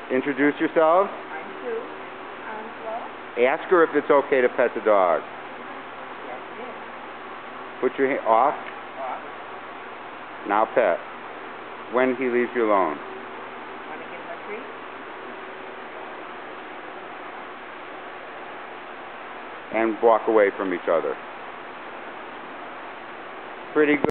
Introduce yourselves. I'm Sue. I'm Flo. Ask her if it's okay to pet the dog. Yes, it is. Put your hand off. Off. Now pet. When he leaves you alone. Want to give him a treat? And walk away from each other. Pretty good.